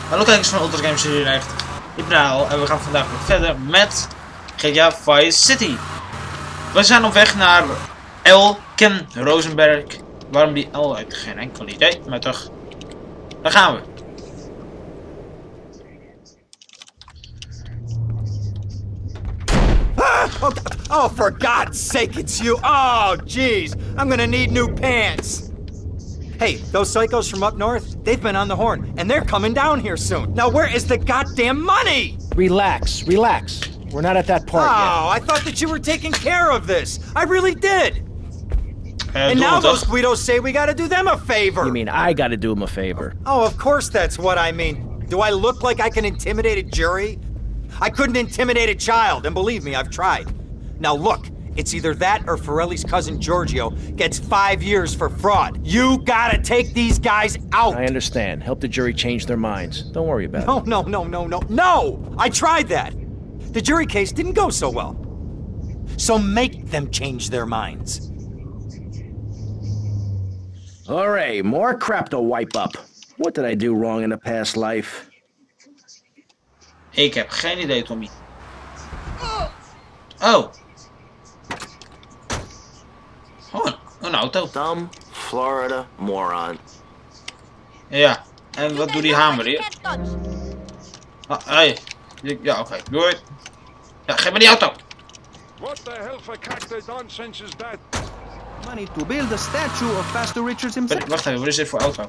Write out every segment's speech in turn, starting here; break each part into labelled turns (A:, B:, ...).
A: Hallo kijkers van Ultras Games Serie 90. Ik ben Al en we gaan vandaag weer verder met GTA Vice City. We zijn op weg naar L. Ken Rosenberg. Waarom die L uit? Geen enkel idee, maar toch. Daar gaan we.
B: Oh, for God's sake, it's you. Oh, jeez. I'm gonna need new pants. Hey, those psychos from up north, they've been on the horn, and they're coming down here soon. Now, where is the goddamn money?
C: Relax, relax. We're not at that part yet.
B: Oh, I thought that you were taking care of this. I really did. And now those Guidos say we gotta do them a favor.
C: You mean I gotta do them a favor?
B: Oh, of course that's what I mean. Do I look like I can intimidate a jury? I couldn't intimidate a child, and believe me, I've tried. Now look, it's either that or Forelli's cousin Giorgio gets 5 years for fraud. You gotta take these guys out!
C: I understand. Help the jury change their minds. Don't worry about it.
B: No! I tried that! The jury case didn't go so well. So make them change their minds.
C: Alright, more crap to wipe up. What did I do wrong in a past life?
A: Ik heb geen idee, Tommy. Oh. Oh, een auto.
D: Dumb Florida moron.
A: Ja, en wat doet die hamer hier? Ah, hey. Ja, oké. Doei. Ja, geef me die auto.
E: What the hell for cacti nonsense is that?
F: Money to build a statue of Pastor Richards himself.
A: Wacht even, wat is dit voor auto?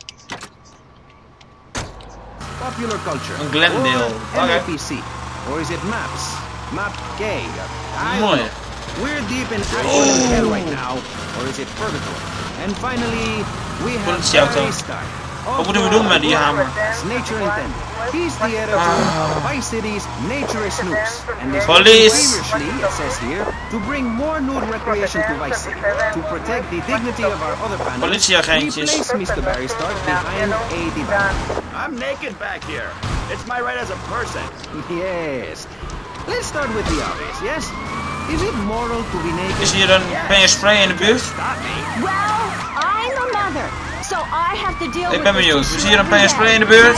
F: Popular culture.
A: Een Glendale.
F: Or MAPC. Or is it MAPS? Map gay.
A: Mooi.
F: We're deep in actual hell right now. Or is it purgatory? And finally, we have
A: Politieauto.
F: Start.
A: Wat moeten we doen met die hamer?
F: As nature intended. He's the editor of Vice City's Nature is Noose. And this feverishly, it says here, to bring more nude recreation to Vice City. To protect the dignity of our other panels,
A: Politieagentjes.
F: place Mr. Barry Stark behind a divan.
D: I'm naked back here. It's my right as a person.
F: Yes. Let's start with the obvious, yes? Is it moral to be naked?
A: Is hier een spray in de buurt?
G: Well, I'm a mother, so I have to deal
A: Ik ben benieuwd. Is hier een spray in de buurt?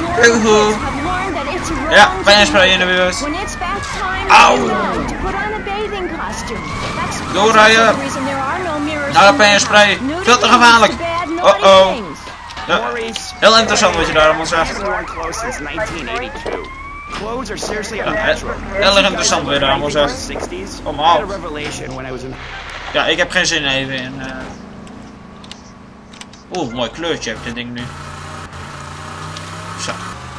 A: Ja, spray in de buurt. Auw! Doorrijden! Nou, de spray. Veel te gevaarlijk. Oh. Ja, heel interessant wat je daar allemaal zegt. Ja, heel erg interessant wat je daar allemaal zegt. Kom op. Ja, ik heb geen zin even in... Oeh, mooi kleurtje heeft dit ding nu. Zo.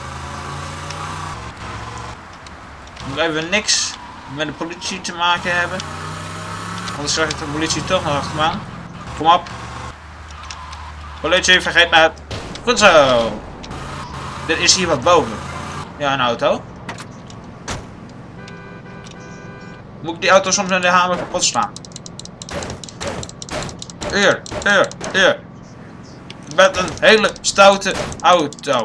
A: Moet even niks met de politie te maken hebben. Anders krijg ik de politie toch nog achter me aan. Kom op. Politie, vergeet me het. Goed zo. Er is hier wat boven. Ja, een auto. Moet ik die auto soms met de hamer kapot slaan? Hier. Met een hele stoute auto.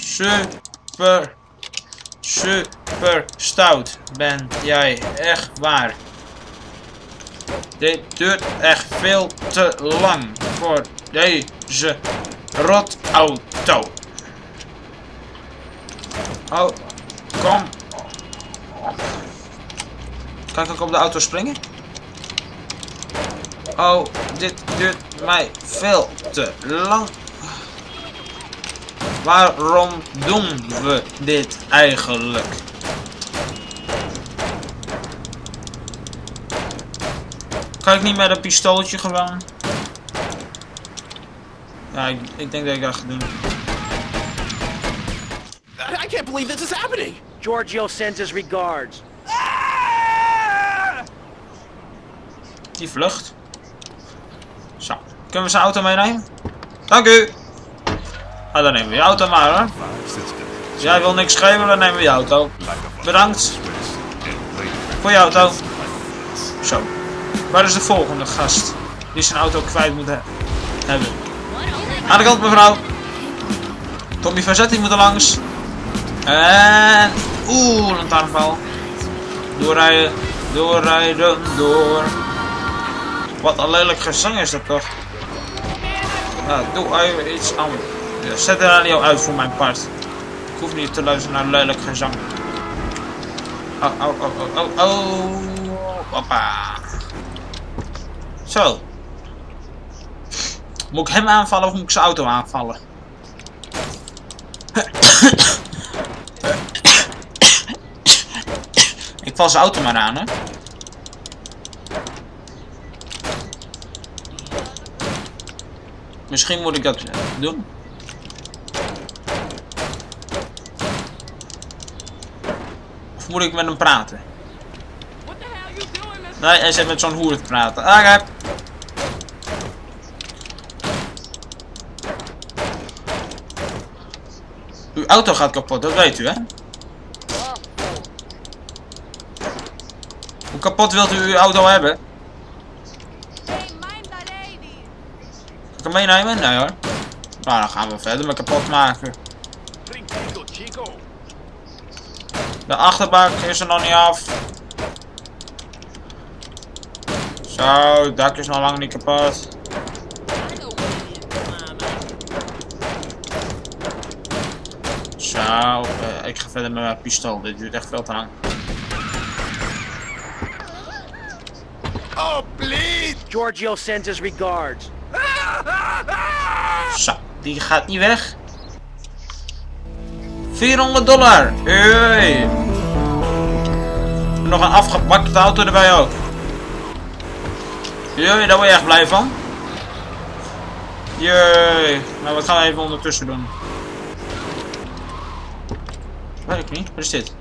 A: Super stout ben jij, echt waar. Dit duurt echt veel te lang voor deze rotauto. Oh, kom. Kan ik ook op de auto springen? Oh, dit duurt mij veel te lang. Waarom doen we dit eigenlijk? Kan ik niet met een pistooltje gewoon? Ja, ik denk dat ik dat ga doen.
D: I can't believe this is happening. Giorgio sends his regards.
A: Die vlucht. Zo. Kunnen we zijn auto meenemen? Dank u. Ah, dan nemen we je auto maar hoor. Als jij wil niks geven, dan nemen we je auto. Bedankt. Voor je auto. Zo. Waar is de volgende gast? Die zijn auto kwijt moet hebben. Aan de kant mevrouw. Tommy Verzetti moet er langs. En... Oeh, lantaarnpaal. Doorrijden, door. Wat een lelijk gezang is dat toch? Ja, doe even iets anders. Ja, zet de radio uit voor mijn part. hoef niet te luisteren naar lelijk gezang. Oh. Hoppa. Zo. Moet ik hem aanvallen of moet ik zijn auto aanvallen? Ik val zijn auto maar aan, hè. Misschien moet ik dat doen. Of moet ik met hem praten? Nee, hij zit met zo'n hoer te praten. Kijk. Uw auto gaat kapot, dat weet u, hè? Hoe kapot wilt u uw auto hebben? Kan ik hem meenemen? Nee hoor. Nou, dan gaan we verder met kapot maken. De achterbak is er nog niet af. Zo, het dak is nog lang niet kapot. Zo, ik ga verder met mijn pistool. Dit duurt echt veel te lang.
D: Oh, please! Giorgio sends his regards.
A: Zo, die gaat niet weg. $400. Hey. Nog een afgepakte auto erbij ook. Jee, daar word je echt blij van. Jee. Nou, wat gaan we even ondertussen doen? Weet ik niet. Wat is dit?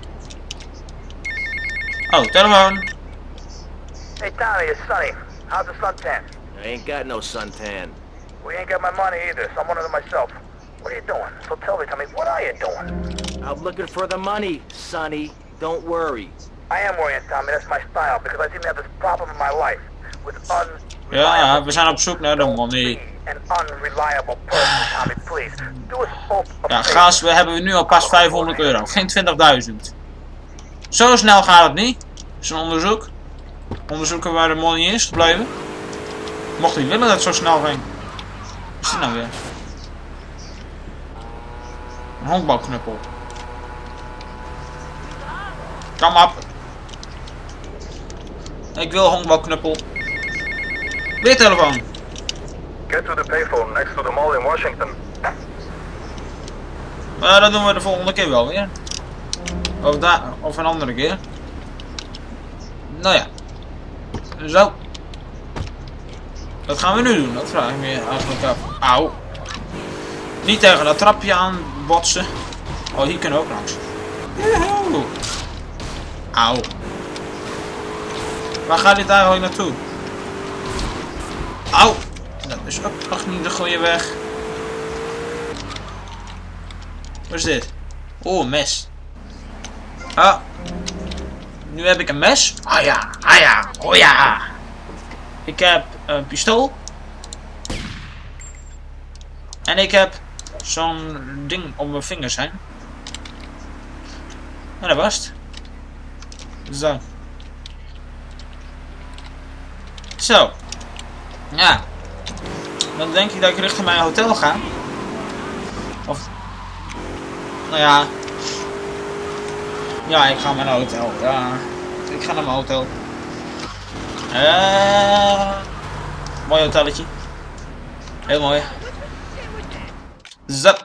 A: Oh, telefoon.
H: Hey Tommy, it's Sonny. How's the suntan?
D: I ain't got no suntan.
H: We ain't got my money either, so I'm one of them myself. What are you doing? So tell me, Tommy, what are you doing?
D: I'm looking for the money, Sonny. Don't worry.
H: I am worrying, Tommy. That's my style, because I seem to have this problem in my life with
A: Ja, we zijn op zoek naar de money.
H: An unreliable person, Tommy, please. Do us both a
A: Ja,
H: favor.
A: gaas, we hebben nu al pas €500. Geen 20.000. Zo snel gaat het niet. Zo'n onderzoek. Onderzoeken waar de money is gebleven. Mocht hij willen dat het zo snel ging. Wat is dit nou weer? Een honkbalknuppel. Kom op. Ik wil honkbalknuppel. Weer telefoon.
H: Get to the payphone next to the mall in Washington.
A: Maar dat doen we de volgende keer wel weer. Of een andere keer. Nou ja. Zo. Wat gaan we nu doen? Dat vraag ik me eigenlijk af. Auw. Niet tegen dat trapje aan botsen. Oh, hier kunnen we ook langs. Woehoe. Auw. Waar gaat dit eigenlijk naartoe? Auw. Dat is ook nog niet de goede weg. Wat is dit? Oh, een mes. Ah. Nu heb ik een mes. Ah ja, oh ja. Ik heb een pistool. En ik heb zo'n ding op mijn vingers zijn. En dat was het. Zo. Zo. Ja. Dan denk ik dat ik richting mijn hotel ga. Of... Nou ja. Ja, ik ga naar mijn hotel. Ja. Ik ga naar mijn hotel. Mooi hotelletje. Heel mooi. Zo.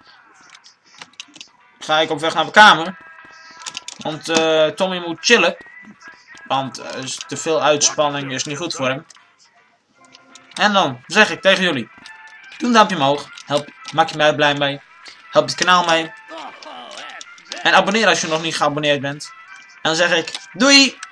A: Ga ik op weg naar mijn kamer. Want Tommy moet chillen. Want te veel uitspanning is niet goed voor hem. En dan zeg ik tegen jullie. Doe een duimpje omhoog. Maak je mij blij mee. Help het kanaal mee. En abonneer als je nog niet geabonneerd bent. En dan zeg ik doei!